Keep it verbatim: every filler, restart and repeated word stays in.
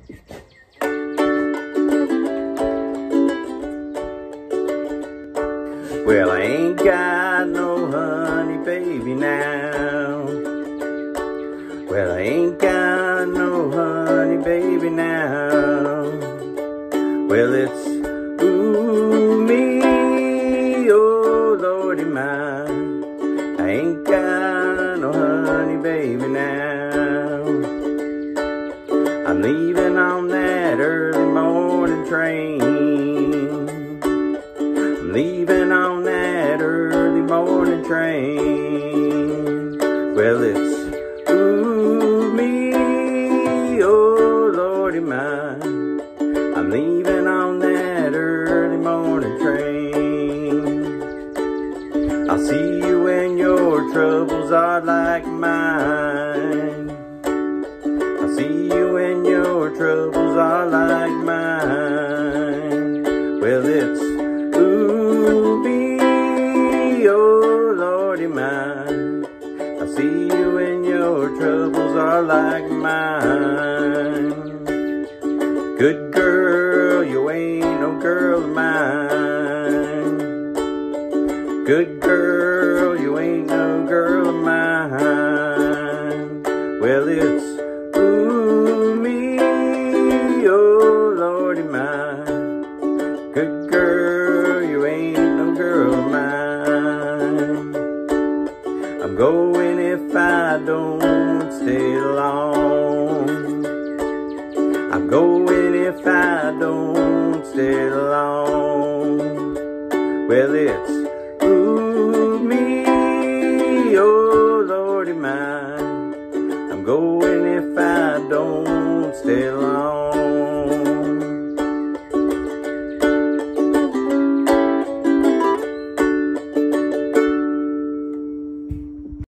Well, I ain't got no honey baby now. Well, I ain't got no honey baby now. Well, it's ooh me, oh Lordy my. I ain't got no honey baby now. I'm leaving on that early morning train. I'm leaving on that early morning train. Well, it's ooh me, oh Lordy my. I'm leaving on that early morning train. I'll see you when your troubles are like mine. I'll see you when your troubles are like mine. Well, it's ooh me, oh Lordy my. I'll see you when your troubles are like mine. Good girl, you ain't no girl of mine. Good girl, you ain't no girl of mine. Well, it's ooh me, oh Lordy my. Good girl, you ain't no girl of mine. I'm going if I don't stay long. I'm going if I don't stay long. Well, it's